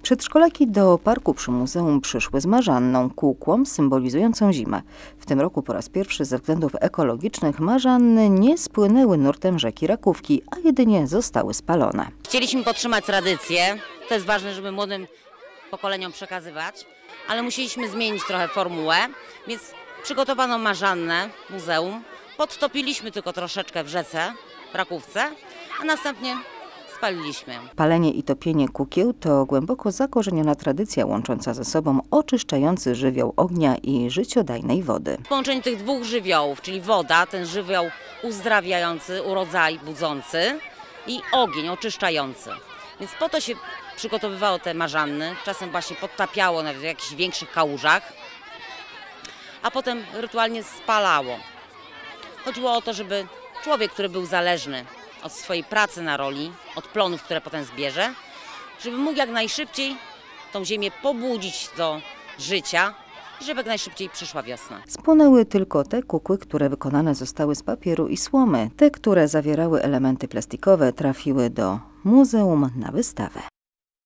Przedszkolaki do parku przy muzeum przyszły z marzanną, kukłą symbolizującą zimę. W tym roku po raz pierwszy ze względów ekologicznych marzanny nie spłynęły nurtem rzeki Rakówki, a jedynie zostały spalone. Chcieliśmy podtrzymać tradycję, to jest ważne, żeby młodym pokoleniom przekazywać, ale musieliśmy zmienić trochę formułę, więc przygotowano marzannę muzeum, podtopiliśmy tylko troszeczkę w rzece Rakówce, a następnie spaliliśmy ją. Palenie i topienie kukieł to głęboko zakorzeniona tradycja łącząca ze sobą oczyszczający żywioł ognia i życiodajnej wody. W połączeniu tych dwóch żywiołów, czyli woda, ten żywioł uzdrawiający, urodzaj budzący i ogień oczyszczający. Więc po to się przygotowywało te marzanny, czasem właśnie podtapiało nawet w jakichś większych kałużach, a potem rytualnie spalało. Chodziło o to, żeby człowiek, który był zależny od swojej pracy na roli, od plonów, które potem zbierze, żeby mógł jak najszybciej tą ziemię pobudzić do życia i żeby jak najszybciej przyszła wiosna. Spłonęły tylko te kukły, które wykonane zostały z papieru i słomy. Te, które zawierały elementy plastikowe, trafiły do muzeum na wystawę.